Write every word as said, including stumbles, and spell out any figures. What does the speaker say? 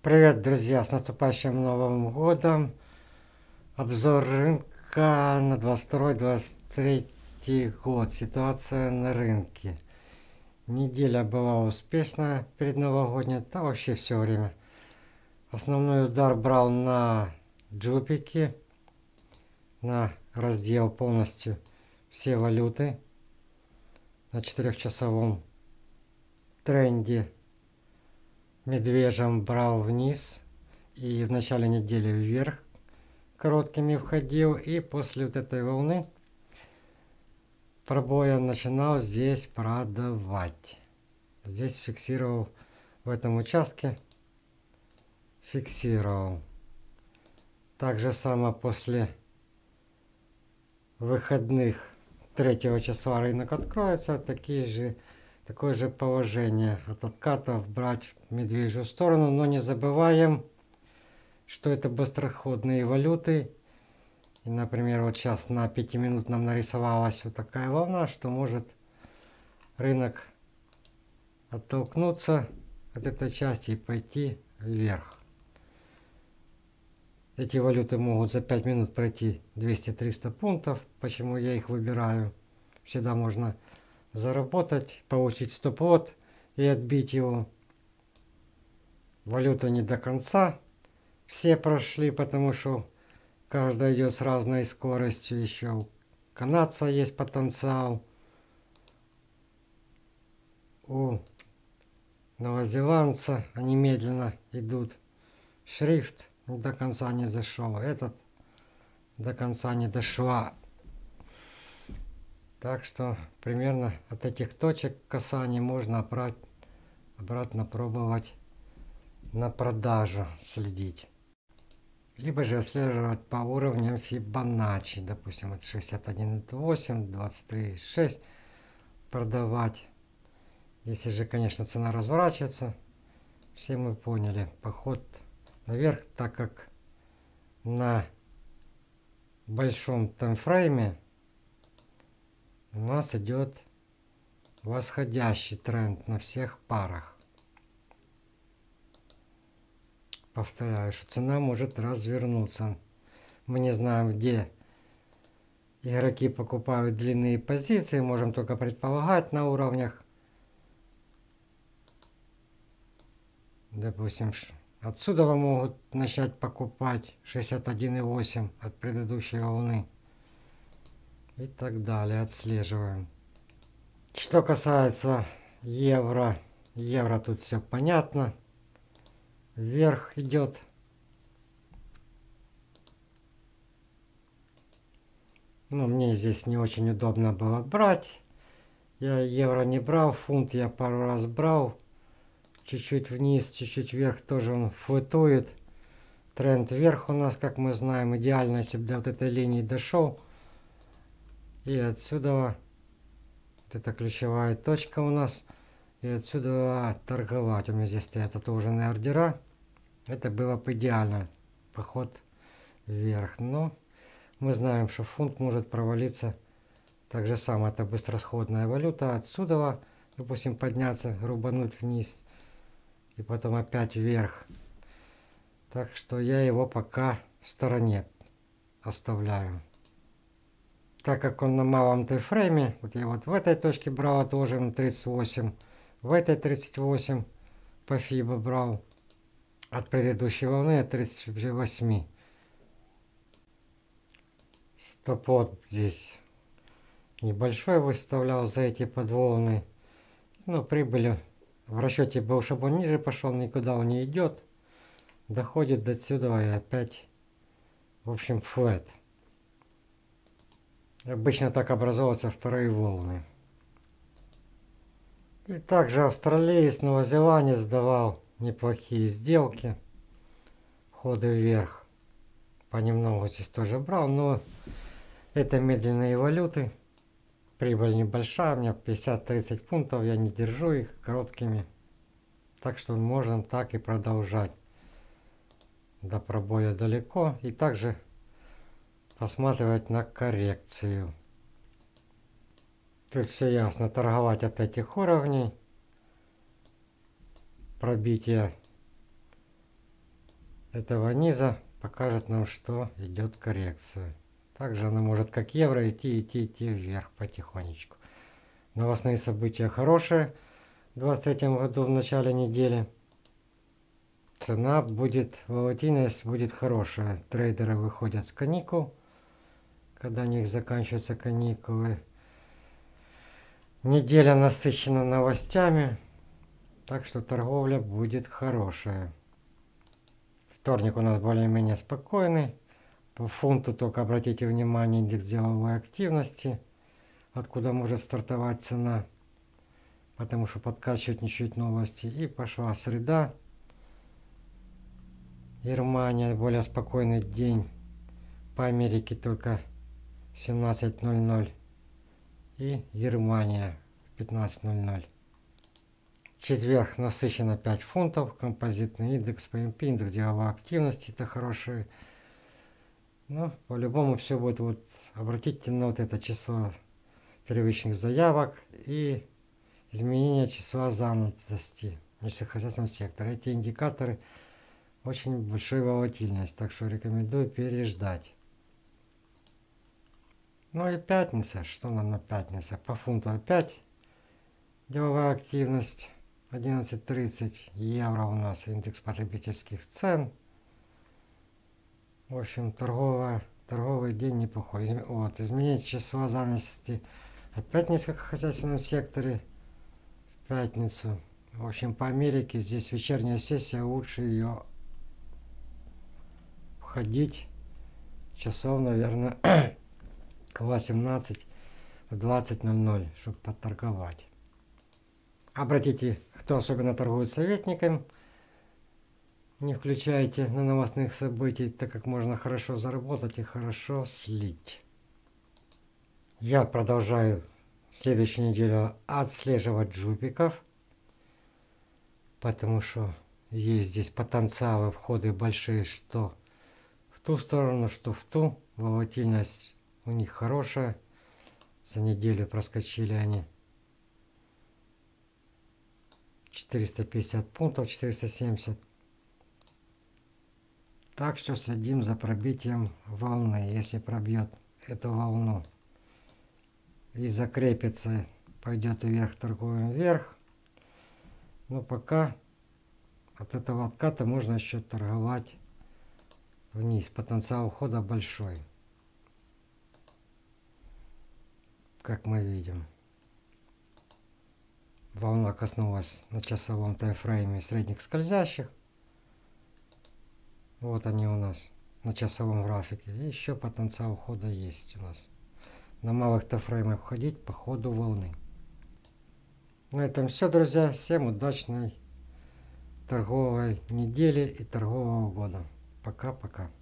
Привет, друзья! С наступающим Новым годом! Обзор рынка на двадцать второй — двадцать третий год. Ситуация на рынке. Неделя была успешная перед новогодней, да вообще все время. Основной удар брал на джупики, на раздел полностью все валюты на четырехчасовом тренде. Медвежьим брал вниз и в начале недели вверх короткими входил, и после вот этой волны пробоя начинал здесь продавать. Здесь фиксировал в этом участке, фиксировал. Так же само после выходных третьего числа рынок откроется, такие же, такое же положение от откатов брать в медвежью сторону, но не забываем, что это быстроходные валюты. И, например, вот сейчас на пятиминутном нарисовалась вот такая волна, что может рынок оттолкнуться от этой части и пойти вверх. Эти валюты могут за пять минут пройти двести-триста пунктов. Почему я их выбираю? Всегда можно заработать, получить стоп-лот и отбить его. Валюты не до конца все прошли, потому что каждая идет с разной скоростью. Еще у канадца есть потенциал. У новозеландца они медленно идут. Шрифт до конца не зашел. Этот до конца не дошла. Так что примерно от этих точек касания можно обрать, обратно пробовать на продажу следить. Либо же отслеживать по уровням Фибоначчи. Допустим, от шестьдесят один и восемь, двадцать три и шесть продавать. Если же, конечно, цена разворачивается, все мы поняли, поход наверх, так как на большом таймфрейме у нас идет восходящий тренд на всех парах. Повторяю, что цена может развернуться. Мы не знаем, где игроки покупают длинные позиции, можем только предполагать на уровнях. Допустим, отсюда вы могут начать покупать шестьдесят один и восемь от предыдущей волны. И так далее. Отслеживаем. Что касается евро. Евро тут все понятно. Вверх идет. Ну, мне здесь не очень удобно было брать. Я евро не брал, фунт я пару раз брал. Чуть-чуть вниз, чуть-чуть вверх тоже он флотует. Тренд вверх у нас, как мы знаем, идеально, если бы до вот этой линии дошел. И отсюда, вот это ключевая точка у нас. И отсюда торговать. У меня здесь стоят отложенные ордера. Это было бы идеально. Поход вверх. Но мы знаем, что фунт может провалиться. Так же самое, это быстросходная валюта. Отсюда, допустим, подняться, рубануть вниз. И потом опять вверх. Так что я его пока в стороне оставляю. Так как он на малом таймфрейме, вот я вот в этой точке брал отложим тридцать восемь, в этой тридцать восемь по фибо брал, от предыдущей волны от тридцати восьми. Стоп-лот здесь небольшой выставлял за эти подволны. Но прибыли в расчете был, чтобы он ниже пошел, никуда он не идет. Доходит до сюда и опять, в общем, флэт. Обычно так образовываются вторые волны. И также австралиец, новозеландец давал неплохие сделки. Ходы вверх. Понемногу здесь тоже брал, но это медленные валюты. Прибыль небольшая, у меня пятьдесят-тридцать пунктов, я не держу их короткими. Так что можем так и продолжать. До пробоя далеко. И также посматривать на коррекцию. Тут все ясно. Торговать от этих уровней. Пробитие этого низа покажет нам, что идет коррекция. Также она может как евро идти, идти, идти вверх потихонечку. Новостные события хорошие. В двадцать третьем году в начале недели. Цена будет, волатильность будет хорошая. Трейдеры выходят с каникул, когда у них заканчиваются каникулы. Неделя насыщена новостями, так что торговля будет хорошая. Вторник у нас более-менее спокойный. По фунту только обратите внимание индекс деловой активности, откуда может стартовать цена, потому что подкачивают чуть-чуть новости. И пошла среда. Германия, более спокойный день. По Америке только семнадцать ноль ноль. И Германия пятнадцать ноль ноль. Четверг насыщенно пять фунтов. Композитный индекс по эм пи, индекс деловой активности. Это хороший. Но по-любому все будет. Вот обратите на вот это число первичных заявок и изменение числа занятости в нефтехозяйственном секторе. Эти индикаторы очень большой волатильность, так что рекомендую переждать. Ну и пятница. Что нам на пятницу? По фунту опять деловая активность. одиннадцать тридцать. Евро у нас индекс потребительских цен. В общем, торговая, торговый день неплохой. Вот, изменить число занятости. Опять в нефтехозяйственном секторе в пятницу. В общем, по Америке здесь вечерняя сессия. Лучше ее входить часов, наверное, восемнадцать двадцать ноль ноль, чтобы поторговать. Обратите, кто особенно торгует советником, не включайте на новостных событий, так как можно хорошо заработать и хорошо слить. Я продолжаю следующую неделю отслеживать джупиков, потому что есть здесь потенциалы, входы большие, что в ту сторону, что в ту. Волатильность у них хорошая. За неделю проскочили они четыреста пятьдесят пунктов, четыреста семьдесят. Так что следим за пробитием волны. Если пробьет эту волну и закрепится, пойдет вверх, торгуем вверх. Но пока от этого отката можно еще торговать вниз. Потенциал ухода большой, как мы видим. Волна коснулась на часовом таймфрейме средних скользящих. Вот они у нас на часовом графике. И еще потенциал ухода есть у нас. На малых таймфреймах входить по ходу волны. На этом все, друзья. Всем удачной торговой недели и торгового года. Пока-пока.